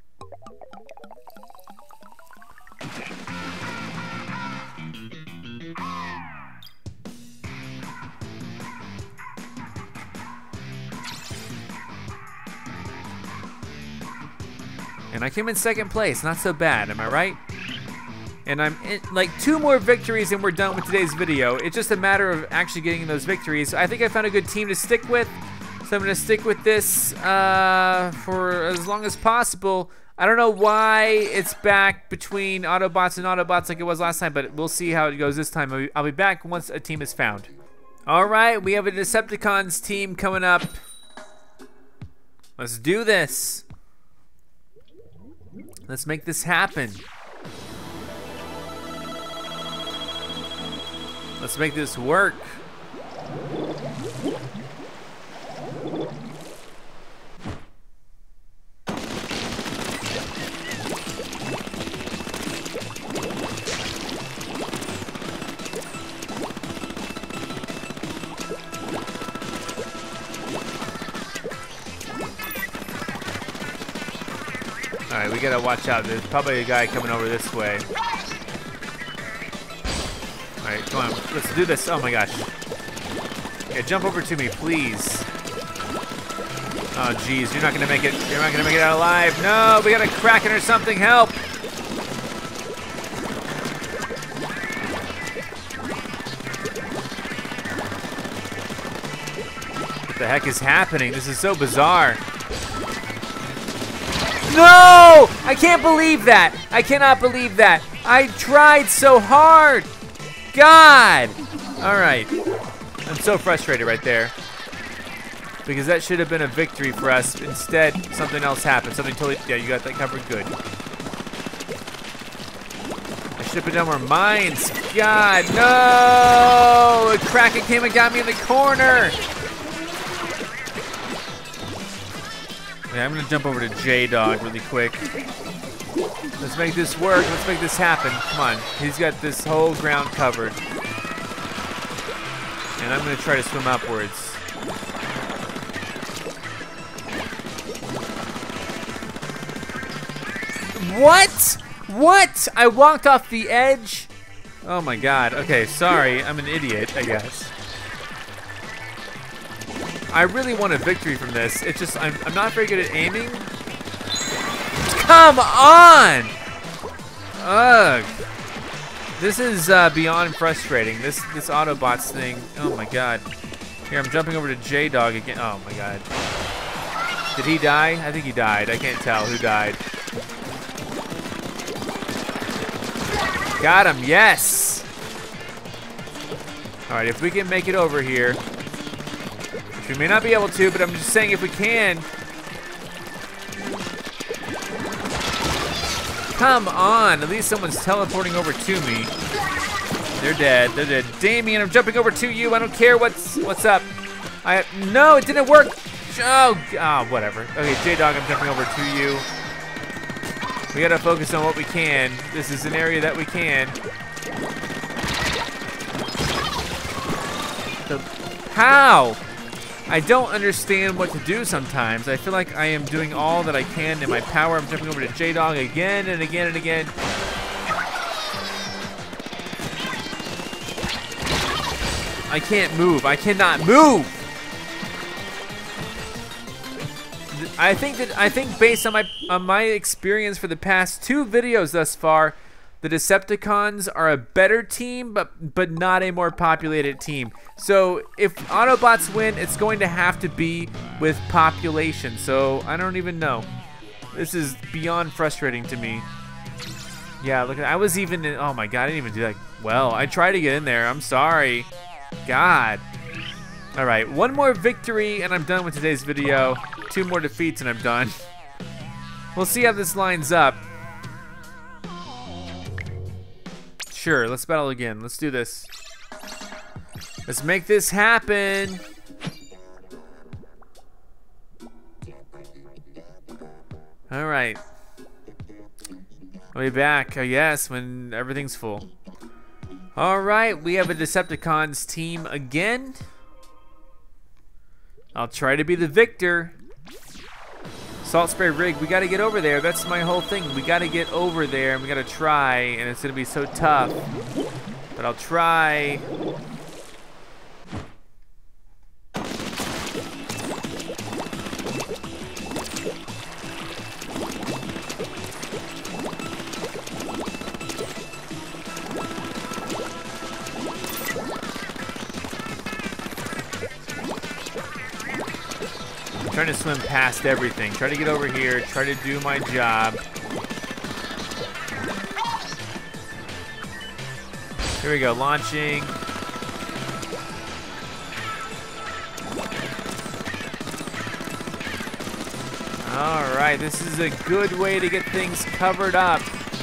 And I came in second place, not so bad, am I right? And I'm in, like 2 more victories and we're done with today's video. It's just a matter of actually getting those victories. I think I found a good team to stick with, so I'm gonna stick with this for as long as possible. I don't know why it's back between Autobots and Autobots like it was last time, but we'll see how it goes this time. I'll be back once a team is found. All right, we have a Decepticons team coming up. Let's do this. Let's make this happen. Let's make this work. All right, we gotta watch out. There's probably a guy coming over this way. All right, come on, let's do this. Oh my gosh. Yeah, jump over to me, please. Oh geez, you're not gonna make it. You're not gonna make it out alive. No, we got a Kraken or something. Help! What the heck is happening? This is so bizarre. No! I can't believe that. I cannot believe that. I tried so hard. God! All right. I'm so frustrated right there. Because that should have been a victory for us. Instead, something else happened. Something totally... Yeah, you got that covered good. I should have put down more mines. God, no! A Kraken came and got me in the corner. Yeah, I'm gonna jump over to J-Dog really quick. Let's make this work. Let's make this happen. Come on. He's got this whole ground covered. And I'm gonna try to swim upwards. What? What? I walked off the edge? Oh my god. Okay, sorry. I'm an idiot, I guess. I really want a victory from this. It's just, I'm not very good at aiming. Come on! Ugh. This is beyond frustrating. This Autobots thing. Oh my god. Here, I'm jumping over to J-Dog again. Oh my god. Did he die? I think he died. I can't tell who died. Got him, yes! Alright, if we can make it over here. Which we may not be able to, but I'm just saying if we can. Come on, at least someone's teleporting over to me. They're dead, they're dead. Damien, I'm jumping over to you. I don't care what's up. No, it didn't work. Oh, whatever. Okay, J-Dog, I'm jumping over to you. We gotta focus on what we can. This is an area that we can. How? I don't understand what to do sometimes. I feel like I am doing all that I can in my power. I'm jumping over to J-Dog again and again and again. I can't move. I cannot move. I think based on my experience for the past 2 videos thus far, the Decepticons are a better team, but not a more populated team. So if Autobots win, it's going to have to be with population. So I don't even know. This is beyond frustrating to me. Yeah, look, I was even in, oh my god, I didn't even do that well. I tried to get in there. I'm sorry. God. All right, 1 more victory and I'm done with today's video. 2 more defeats and I'm done. We'll see how this lines up. Sure, let's battle again. Let's do this. Let's make this happen. All right. I'll be back, I guess, when everything's full. All right, we have a Decepticons team again. I'll try to be the victor. Salt spray rig, we gotta get over there. That's my whole thing. We gotta get over there and we gotta try, and it's gonna be so tough. But I'll try. Trying to swim past everything. Try to get over here. Try to do my job. Here we go. Launching. All right. This is a good way to get things covered up.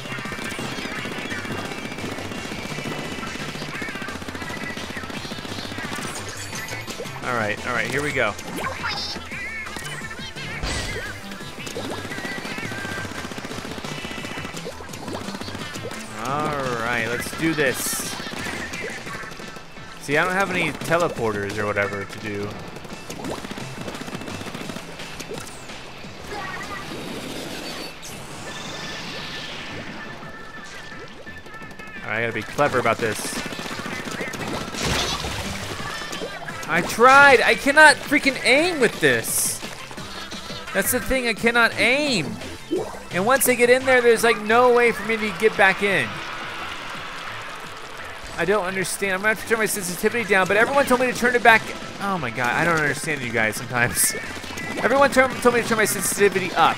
All right. All right. Here we go. Alright, let's do this. See, I don't have any teleporters or whatever to do. Alright, I gotta be clever about this. I tried! I cannot freaking aim with this! That's the thing, I cannot aim! And once I get in there, there's like no way for me to get back in. I don't understand. I'm gonna have to turn my sensitivity down, but everyone told me to turn it back. Oh my god, I don't understand you guys sometimes. Everyone told me to turn my sensitivity up.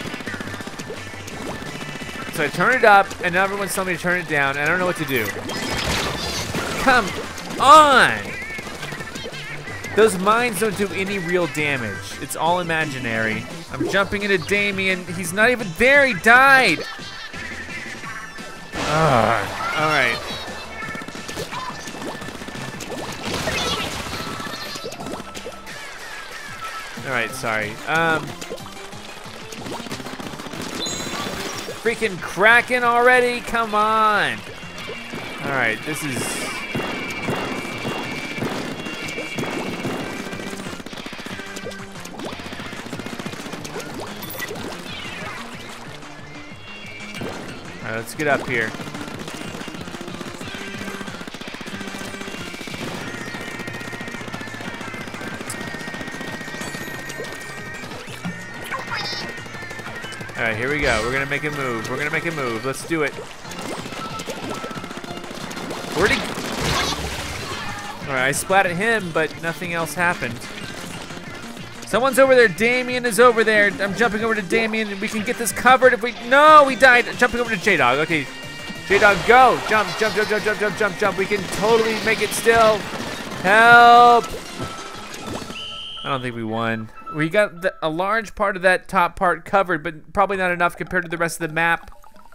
So I turn it up, and now everyone's telling me to turn it down, and I don't know what to do. Come on! Those mines don't do any real damage. It's all imaginary. I'm jumping into Damien. He's not even there. He died. All right. All right, sorry. Freaking Kraken already? Come on. All right, this is... All right, let's get up here. All right, here we go. We're gonna make a move. We're gonna make a move. Let's do it. Where'd he? All right, I splatted him, but nothing else happened. Someone's over there. Damien is over there. I'm jumping over to Damien, and we can get this covered if we... No, we died. Jumping over to J-Dog. Okay, J-Dog, go. Jump, jump, jump, jump, jump, jump, jump, jump. We can totally make it still. Help. I don't think we won. We got a large part of that top part covered, but probably not enough compared to the rest of the map.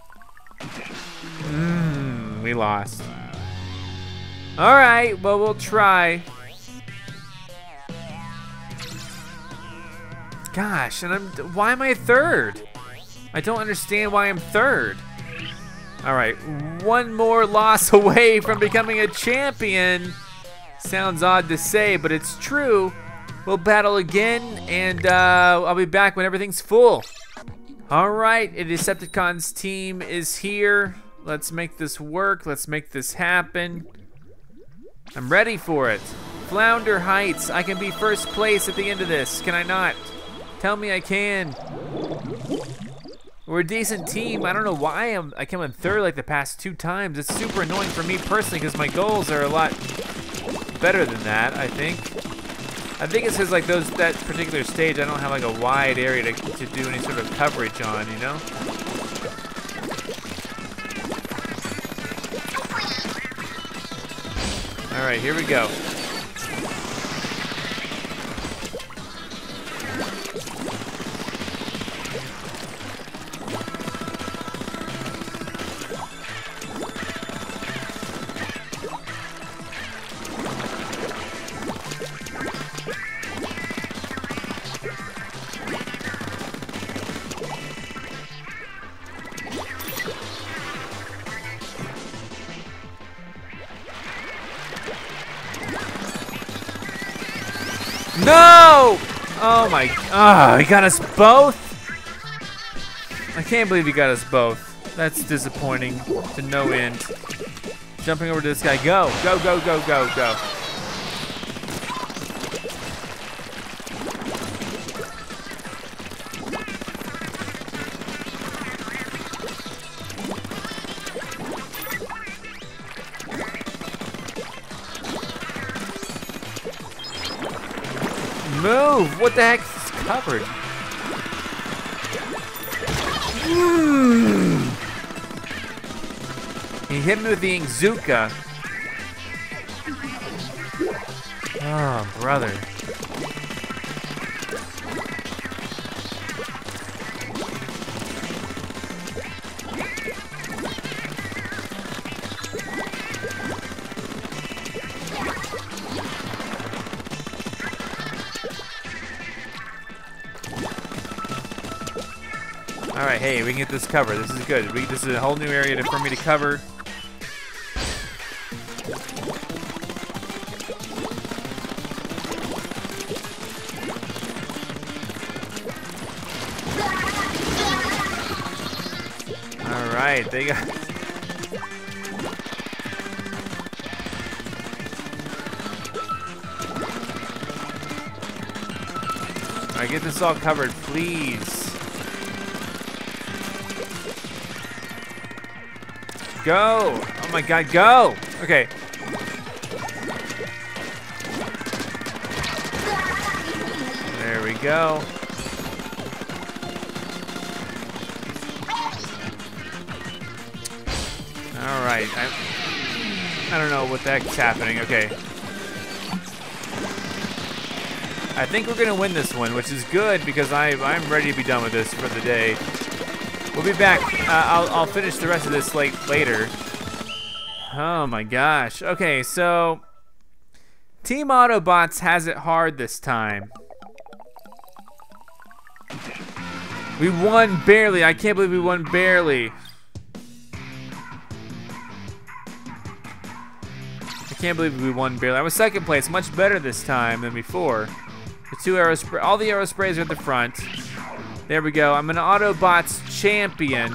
We lost. All right, well, we'll try. Gosh, and why am I third? I don't understand why I'm third. All right, one more loss away from becoming a champion. Sounds odd to say, but it's true. We'll battle again, and I'll be back when everything's full. All right, a Decepticons team is here. Let's make this work. Let's make this happen. I'm ready for it. Flounder Heights. I can be first place at the end of this. Can I not? Tell me I can. We're a decent team. I don't know why I came in third like the past 2 times. It's super annoying for me personally because my goals are a lot better than that, I think. I think it's because like that particular stage I don't have like a wide area to do any sort of coverage on, you know? All right, here we go. No! Oh my, he got us both? I can't believe he got us both. That's disappointing to no end. Jumping over to this guy, go, go, go, go, go, go. Move! What the heck is covered? He hit me with the Inkzuka. Oh, brother. All right, hey, we can get this covered. This is good. This is a whole new area for me to cover. All right, they got. All right, get this all covered, please. Go! Oh my god, go! Okay. There we go. Alright, I don't know what the heck's happening. Okay. I think we're gonna win this one, which is good because I'm ready to be done with this for the day. We'll be back. I'll finish the rest of this later. Oh my gosh. Okay, so Team Autobots has it hard this time. We won barely. I can't believe we won barely. I can't believe we won barely. I was second place, much better this time than before. The 2 arrow spray, all the arrow sprays are at the front. There we go. I'm an Autobots champion.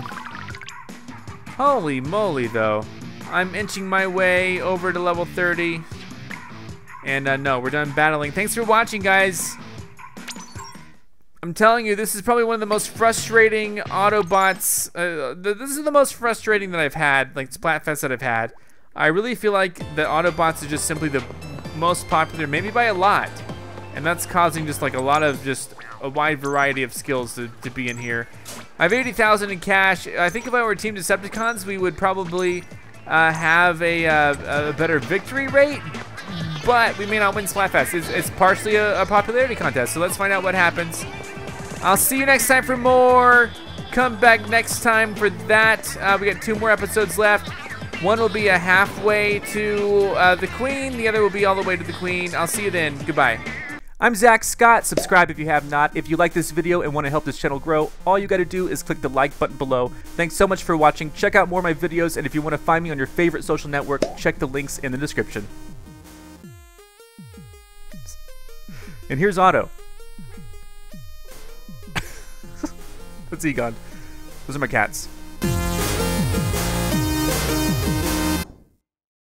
Holy moly, though. I'm inching my way over to level 30. And no, we're done battling. Thanks for watching, guys. I'm telling you, this is probably one of the most frustrating Autobots. This is the most frustrating that I've had, like Splatfest that I've had. I really feel like the Autobots are just simply the most popular, maybe by a lot. And that's causing just like a lot of just a wide variety of skills to be in here. I have 80,000 in cash. I think if I were Team Decepticons, we would probably have a better victory rate, but we may not win Splatfest. It's partially a popularity contest, so let's find out what happens. I'll see you next time for more. Come back next time for that. We got 2 more episodes left. One will be a halfway to the Queen. The other will be all the way to the Queen. I'll see you then. Goodbye. I'm Zach Scott. Subscribe if you have not. If you like this video and want to help this channel grow, all you got to do is click the like button below. Thanks so much for watching. Check out more of my videos, and if you want to find me on your favorite social network, check the links in the description. And here's Otto. That's Egon. Those are my cats.